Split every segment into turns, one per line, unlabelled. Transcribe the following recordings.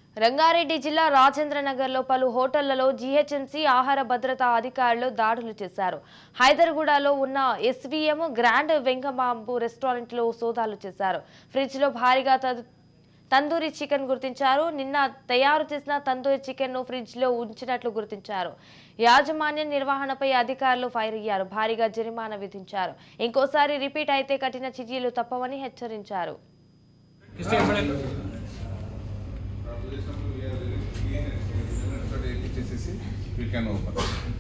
రంగారెడ్డి జిల్లా రాజేంద్రనగర్లో పలు హోటళ్లలో జీహెచ్ఎంసీ ఆహార భద్రతా అధికారులు దాడులు చేశారు. హైదర్గూడలో ఉన్న ఎస్వీఎం గ్రాండ్ వెంకమాంబు రెస్టారెంట్లో సోదాలు చేశారు. ఫ్రిడ్జ్లో భారీగా తందూరి చికెన్ గుర్తించారు. నిన్న తయారు చేసిన తందూరి చికెన్ను ఫ్రిడ్జ్లో ఉంచినట్లు గుర్తించారు. యాజమాన్య నిర్వహణపై అధికారులు ఫైర్ అయ్యారు. భారీగా జరిమానా విధించారు. ఇంకోసారి రిపీట్ అయితే కఠిన చర్యలు తప్పవని హెచ్చరించారు.
We can open.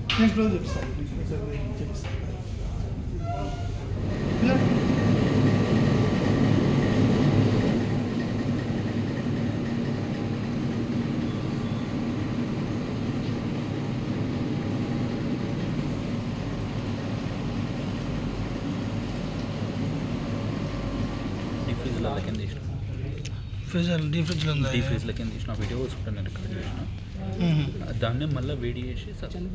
డీ ఫ్రిడ్జ్లో
కింద తీసిన వీడియో చూడండి రికార్డ్ చేసిన దాన్ని మళ్ళీ వేడి చేసి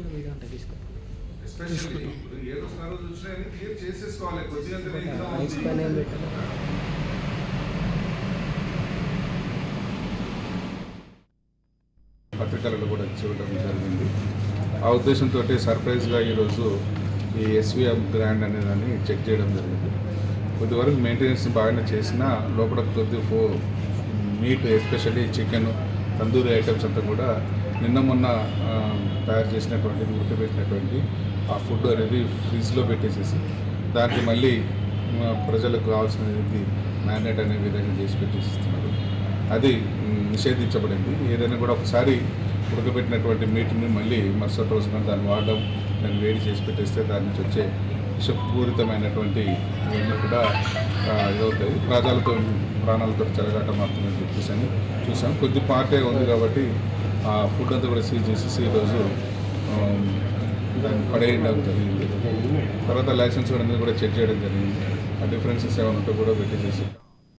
పత్రికలలో కూడా చూడటం జరిగింది. ఆ ఉద్దేశంతో సర్ప్రైజ్గా ఈరోజు ఈ ఎస్వీఎం గ్రాండ్ అనే దాన్ని చెక్ చేయడం జరిగింది. కొద్దివరకు మెయింటెనెన్స్ బాగానే చేసినా లోపల meat especially chicken tandoori items అంతా కూడా నిన్న మొన్న తయారు చేసినటువంటి ఉడకబెట్టినటువంటి ఆ ఫుడ్ అనేది ఫ్రిడ్జ్లో పెట్టేసేసి దానికి మళ్ళీ ప్రజలకు కావాల్సినది మ్యారినేట్ అనే విధంగా చేసి పెట్టేసిస్తున్నారు. అది నిషేధించబడింది. ఏదైనా కూడా ఒకసారి ఉడకబెట్టినటువంటి మీట్ని మళ్ళీ మరుసటి రోజున దాన్ని వాడడం, దాన్ని వేడి చేసి పెట్టేస్తే దాని నుంచి వచ్చే విషపూరితమైనటువంటి ఇవన్నీ కూడా ఇదవుతాయి. ప్రాణాలతో చెలగాటం అవుతుందని చెప్పేసి అని చూసాం. కొద్ది పార్టీ ఉంది కాబట్టి ఆ ఫుడ్ అంతా కూడా సీజ్ చేసేసి ఈరోజు దాన్ని పడేయడం జరిగింది. తర్వాత లైసెన్స్ అనేది కూడా చెక్ చేయడం జరిగింది. ఆ డిఫరెన్సెస్ ఏమైనా ఉంటే కూడా పెట్టేసేసి